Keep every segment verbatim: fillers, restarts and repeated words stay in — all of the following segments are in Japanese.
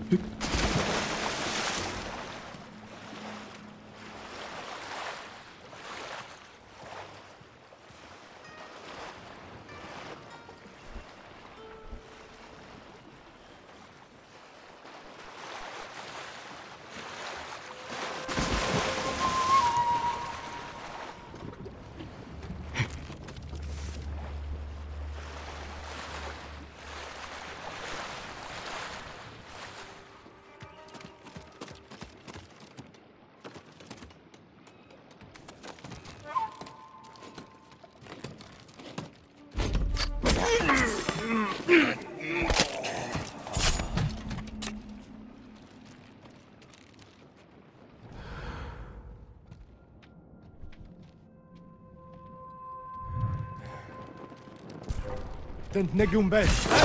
تنقون بس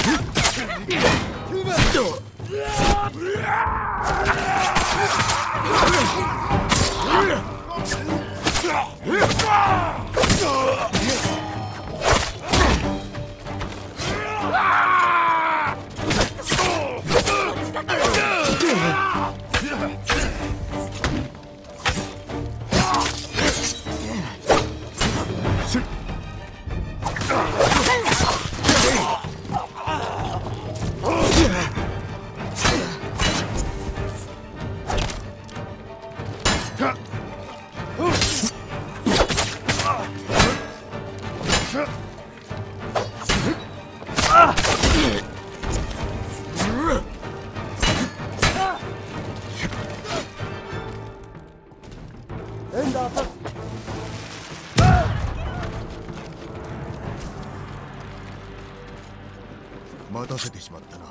待たせてしまったな。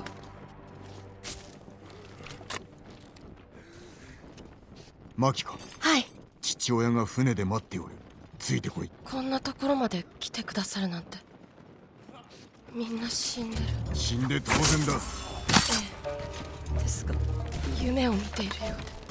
マキか。 はい。 父親が船で待っておる。ついてこい。 こんなところまで来てくださるなんて。みんな死んでる。 死んで当然だ。 ええ、ですが夢を見ているようで。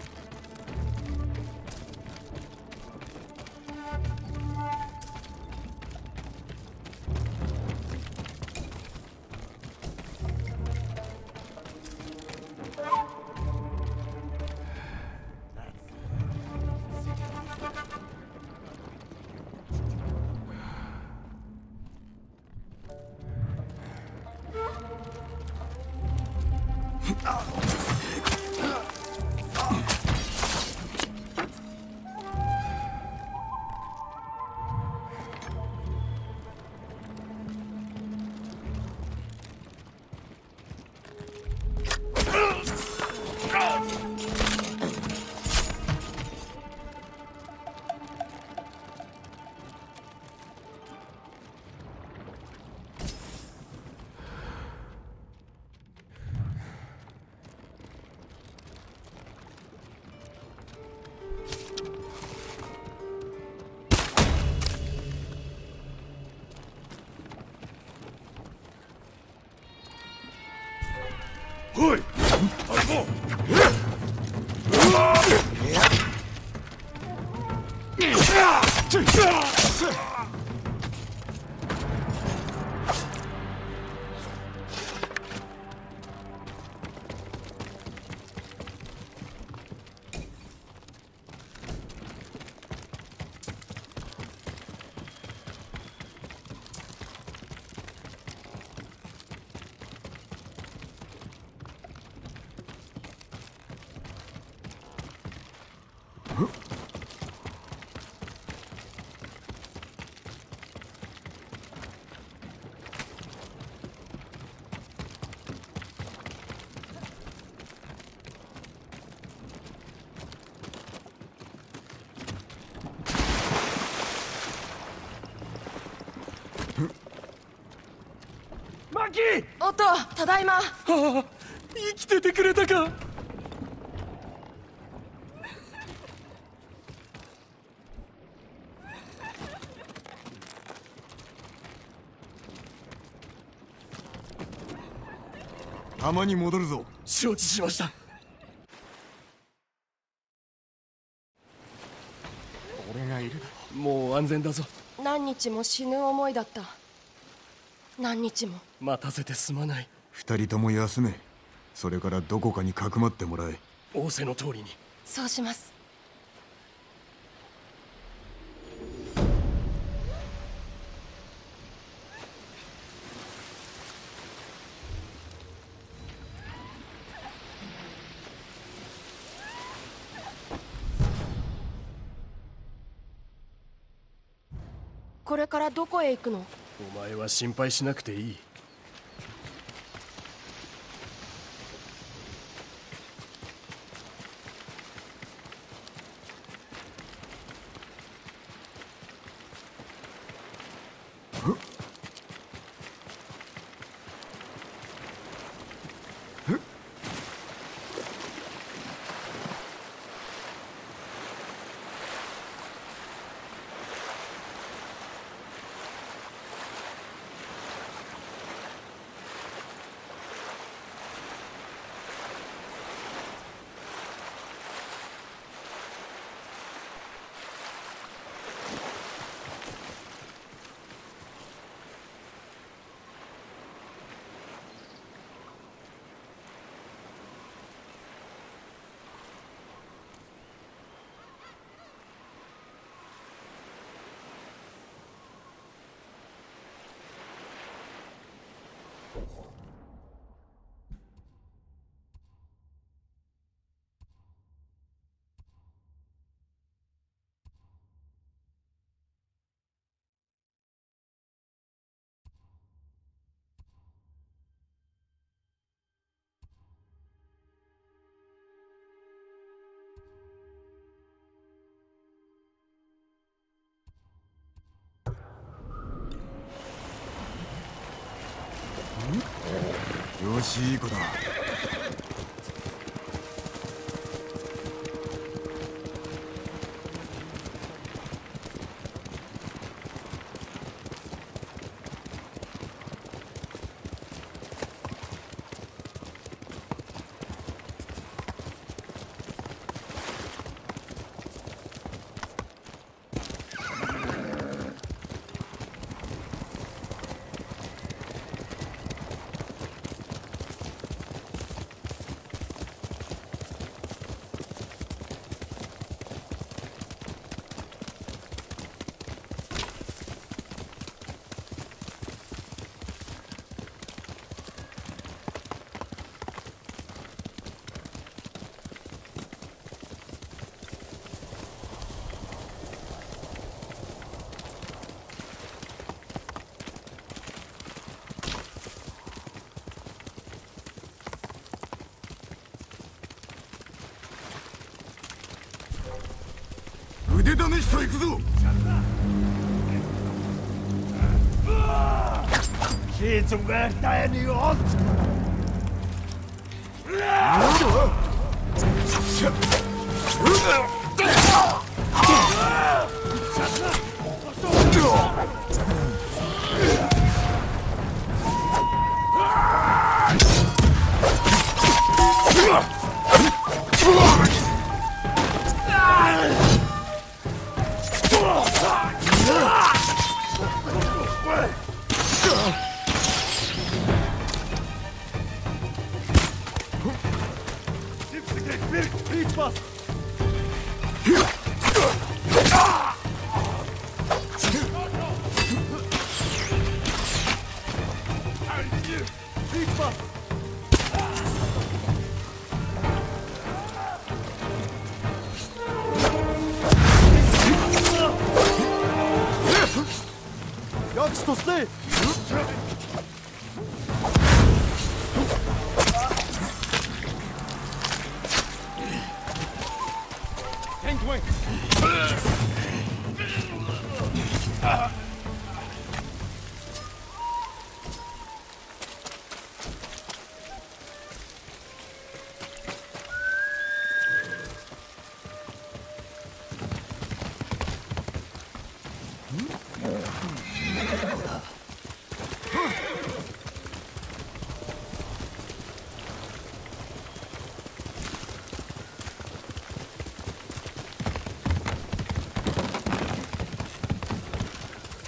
おい、歩こう。マキ！ おっと、ただいま。 ああ、生きててくれたか。 浜に戻るぞ。 承知しました。 俺がいる。 もう安全だぞ。 何日も死ぬ思いだった。何日も。 待たせてすまない。 二人とも休め。 それからどこかにかくまってもらえ。 仰せの通りに。 そうします。これからどこへ行くの？ お前は心配しなくていい。 よし、いい子だ。腕試しと行くぞ。 Geen werkt hij nu op. こ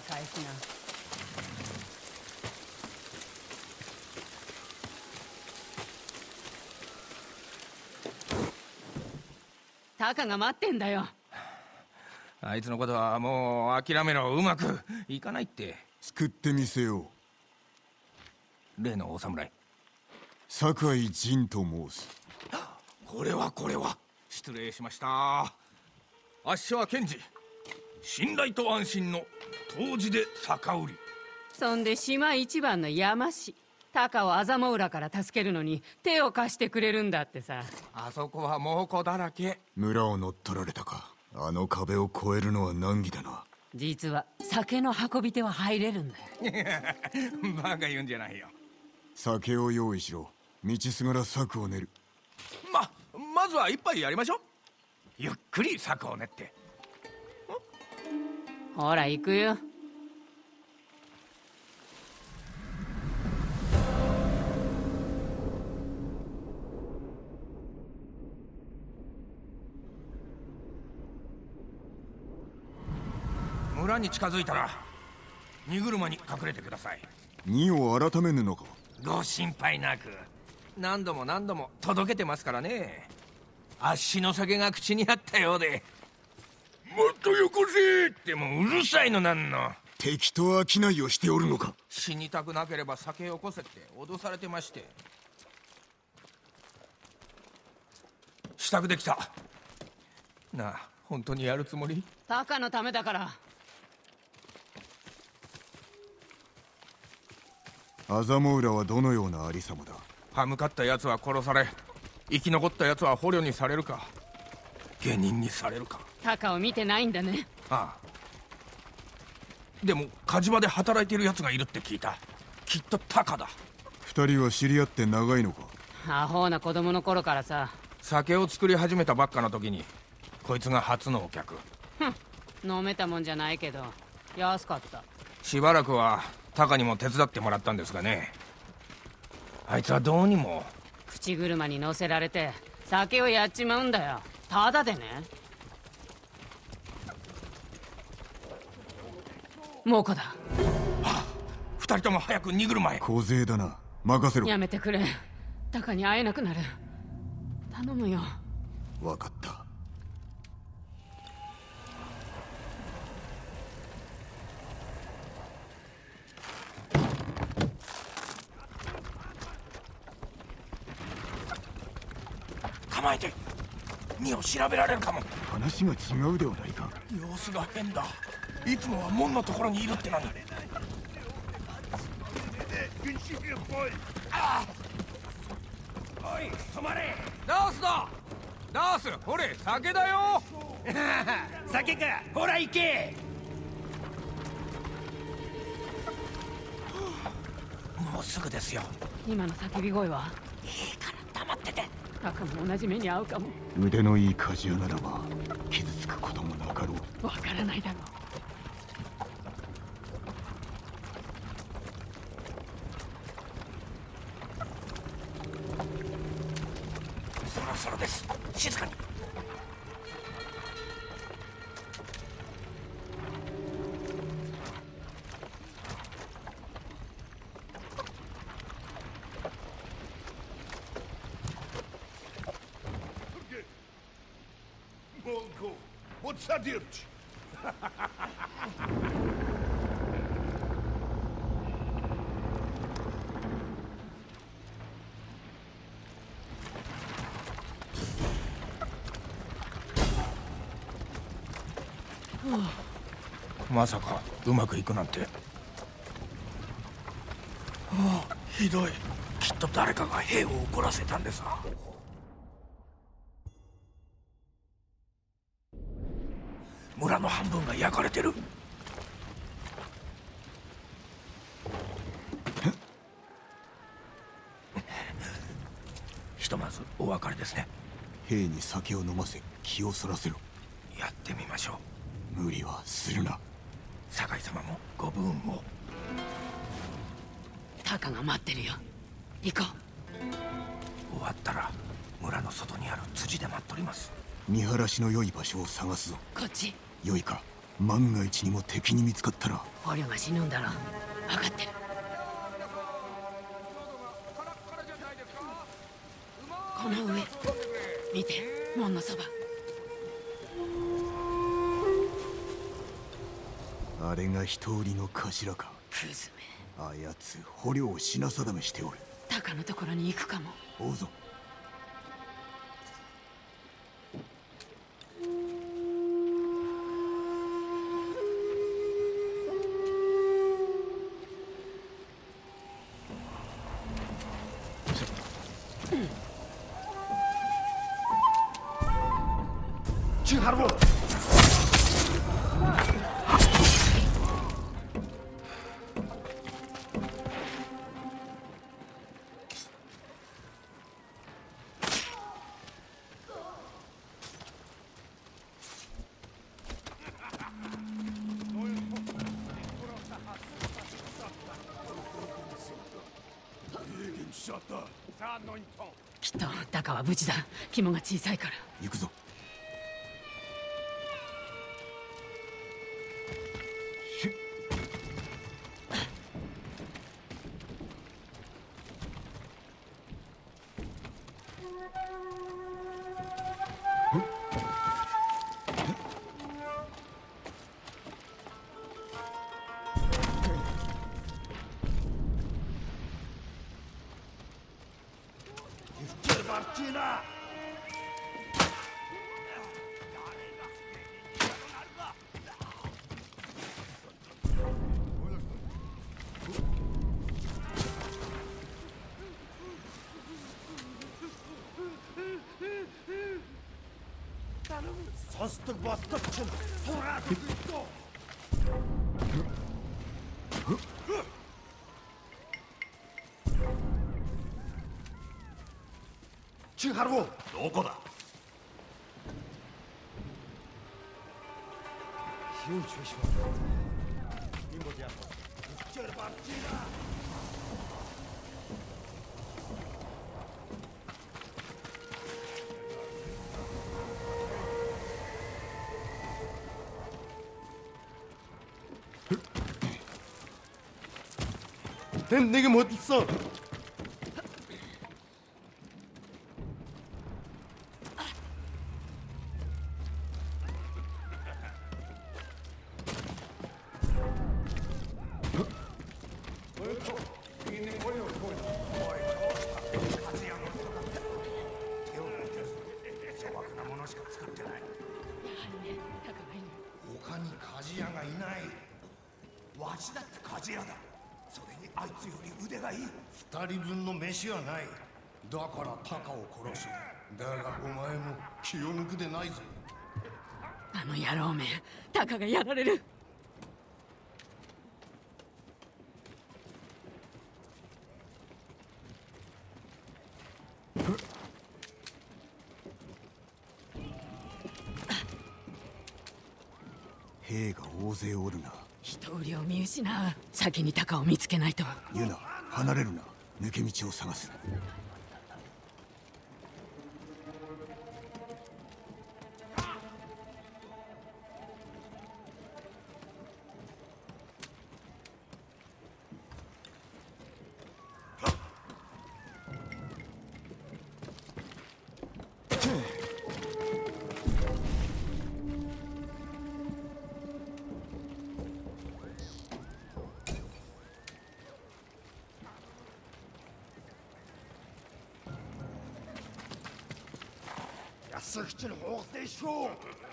返しな。タカが待ってんだよ。 あいつのことはもう諦めろ。うまくいかないって。 救ってみせよう。 例のお侍、 酒井仁と申す。 これはこれは失礼しました。あっしは検事、信頼と安心の当時で酒売り。 そんで島一番の山師タカをアザモ浦から助けるのに手を貸してくれるんだってさ。 あそこは猛虎だらけ。 村を乗っ取られたか。あの壁を越えるのは難儀だな。 実は酒の運び手は入れるんだよ。 バカ言うんじゃないよ。 酒を用意しろ。道すがら策を練る。 ままずは一杯やりましょう。ゆっくり策を練って。 ほら行くよ。 村に近づいたら荷車に隠れてください。 荷を改めぬのか。 ご心配なく。何度も何度も届けてますからね。あっしの酒が口にあったようで、もっとよこせってもううるさいのなんの。 敵と商いをしておるのか。 死にたくなければ酒よこせって脅されてまして。支度できた。なあ、本当にやるつもり？ タカのためだから。 アザモ浦はどのようなありさまだ。 歯向かった奴は殺され、生き残った奴は捕虜にされるか下人にされるか。 タカを見てないんだね。 ああ。でも火事場で働いている奴がいるって聞いた。きっとタカだ。 二人は知り合って長いのか。 アホな子供の頃からさ。 酒を作り始めたばっかの時にこいつが初のお客。 飲めたもんじゃないけど安かった。 しばらくはタカにも手伝ってもらったんですがね、あいつはどうにも。 口車に乗せられて酒をやっちまうんだよ。ただでね。猛虎だ。 はあ、二人とも早く荷車へ。 小勢だな。任せろ。 やめてくれ。タカに会えなくなる。頼むよ。 分かった。 構えて。荷を調べられるかも。 話が違うではないか。 様子が変だ。いつもは門のところにいるってのに。ああ、おい止まれ。ダースだ。ダース、ほれ酒だよ。酒か。ほら行け。もうすぐですよ。 今の叫び声は。 いいから黙ってて。 タカも同じ目に遭うかも。 腕のいい鍛冶屋ならば傷つくこともなかろう。 わからないだろう。 そろそろです。静かに。 Mongo, what's that dirci? まさかうまくいくなんて。ああ、ひどい。きっと誰かが兵を怒らせたんでさ。村の半分が焼かれてる。ひとまずお別れですね。 兵に酒を飲ませ気をそらせろ。 やってみましょう。 無理はするな。 酒井様もご武運を。 タカが待ってるよ。行こ終わったら村の外にある辻で待っとります。 見晴らしの良い場所を探すぞ。 う。こっち。 良いか。 万が一にも敵に見つかったら。 捕虜が死ぬんだろう。分かってる。この上見て、門のそば。 あれが一売りの頭か。 クズめ。 あやつ捕虜を品定めしておる。 タカのところに行くかも。 追うぞ。 去哈罗。 きっとタカは無事だ。肝が小さいから。 行くぞ。 Состог болдог чинь сураад өгдөө. Чи харав уу? どこだ? Юу ч биш байна. Энэ бол яах вэ? Өчигдөр барчина. Тэнд нэг юм хөдөлсөн.ふたりぶんの飯はない。だからタカを殺す。だがお前も気を抜くでないぞ。 あの野郎め、タカがやられる。 兵が大勢おるな。 人売りを見失う。先にタカを見つけないと。 ユナ、離れるな。抜け道を探す。Ясагч нь хугалаа шүү.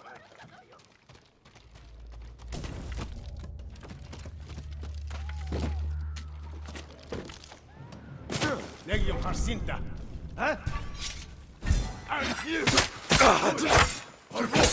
Нэг юм харсан та. А? Архив. Архив.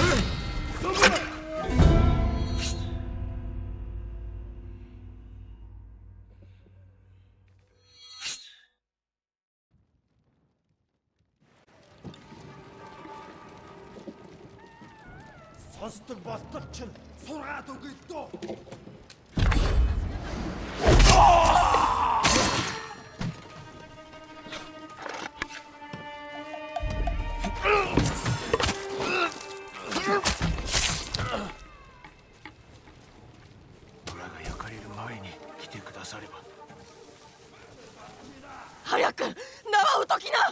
Состог болдог чинь сургаад өгье дөө. だされば。 早く縄を解きな。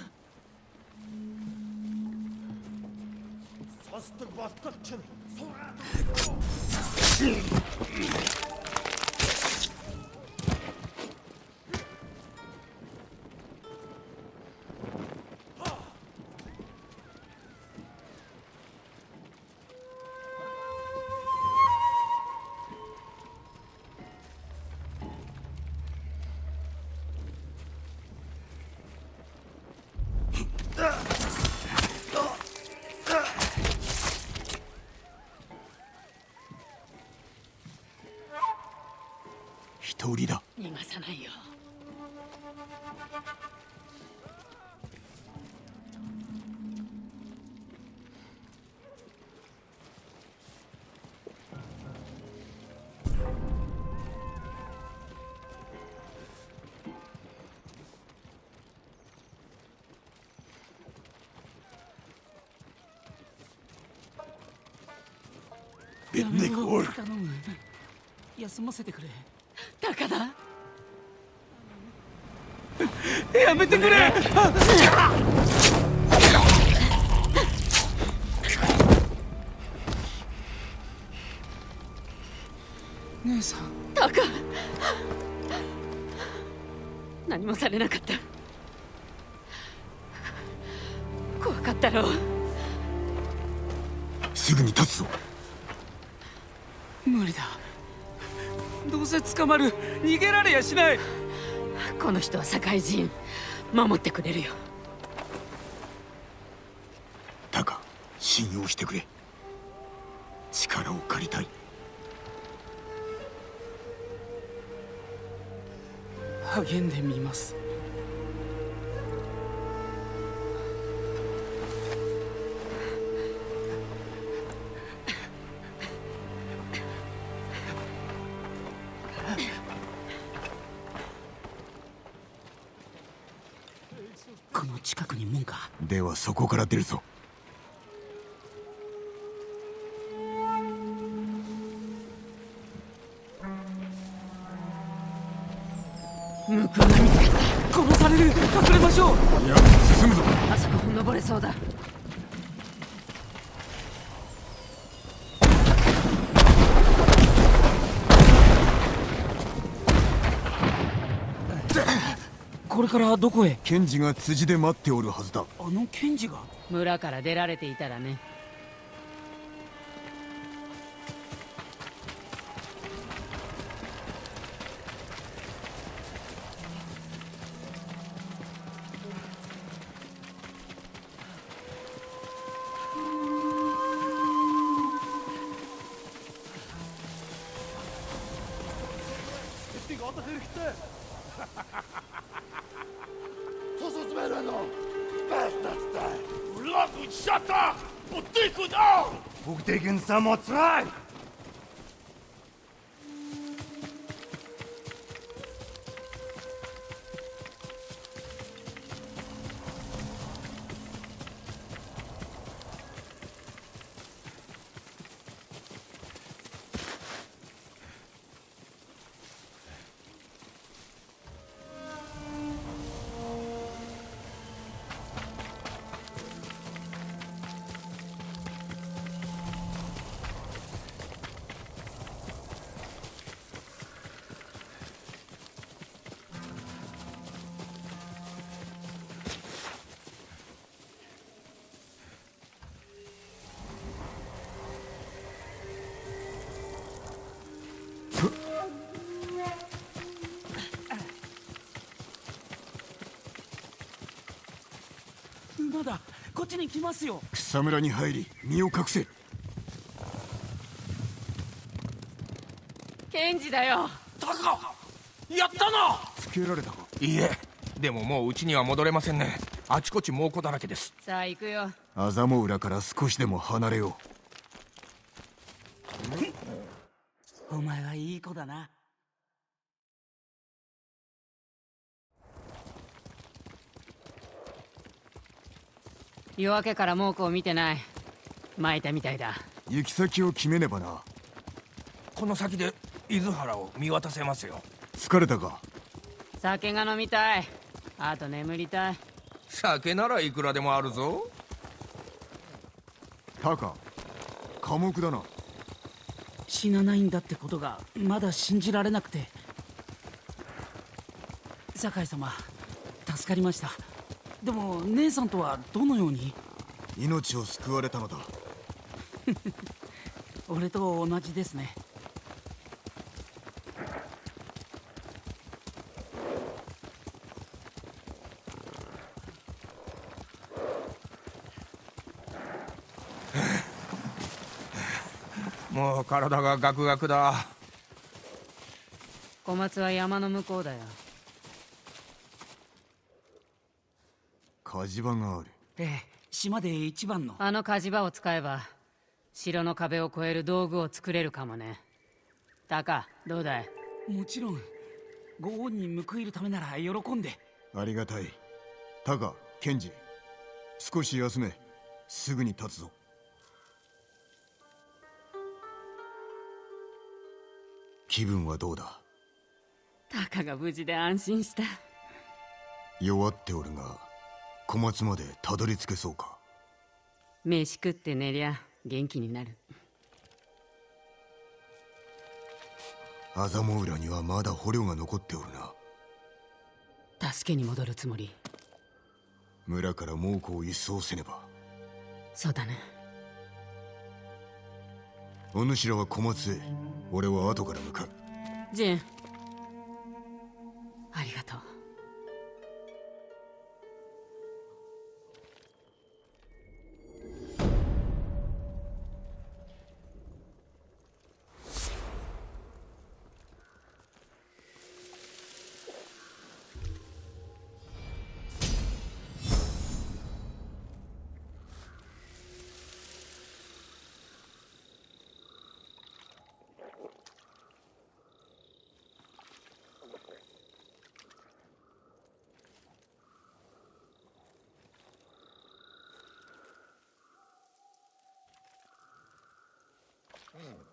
一人だ。 逃がさないよ。 ベンネコール。 頼む。休ませてくれ。 高田。 やめてくれ。姉さん。 高。何もされなかった。怖かったろう。 すぐに立つぞ。 無理だ。どうせ捕まる。逃げられやしない。 この人は社会人。守ってくれるよ。 だが信用してくれ。力を借りたい。 励んでみます。この近くに門か。 ではそこから出るぞ。 向こうが見つかった。 殺される。隠れましょう。 いや、進むぞ。 あそこ登れそうだ。 これからどこへ。 検事が辻で待っておるはずだ。 あの検事が。 村から出られていたらね。 Hoe tegen Samotrai! 馬だ。こっちに来ますよ。 草むらに入り身を隠せ。 検事だよ。 タカ、やったな。 つけられたか。 いいえ、でももう家には戻れませんね。あちこち猛虎だらけです。 さあ行くよ。 アザモ浦から少しでも離れよお前はいい子だな。 夜明けから猛虎を見てない。巻いたみたいだ。 う。行き先を決めねばな。 この先で伊豆原を見渡せますよ。 疲れたか？ 酒が飲みたい。あと眠りたい。 酒ならいくらでもあるぞ。 タカ、寡黙だな。 死なないんだってことがまだ信じられなくて。酒井様、助かりました。でも姉さんとはどのように？ 命を救われたのだ。 俺と同じですね。 もう体がガクガクだ。 小松は山の向こうだよ。 火事場がある。 ええ、島で一番の。 あの火事場を使えば城の壁を越える道具を作れるかもね。タカ、どうだい？ もちろんご恩に報いるためなら喜んで。 ありがたい。タカ、ケンジ、少し休め。すぐに立つぞ。気分はどうだ？ タカが無事で安心した。 弱っておるが小松までたどり着けそうか？ 飯食って寝りゃ元気になる。 アザモ浦にはまだ捕虜が残っておるな。 助けに戻るつもり。 村から猛虎を一掃せねば。 そうだね。 お主らは小松へ、俺は後から向かう。 ジン、ありがとう。 うん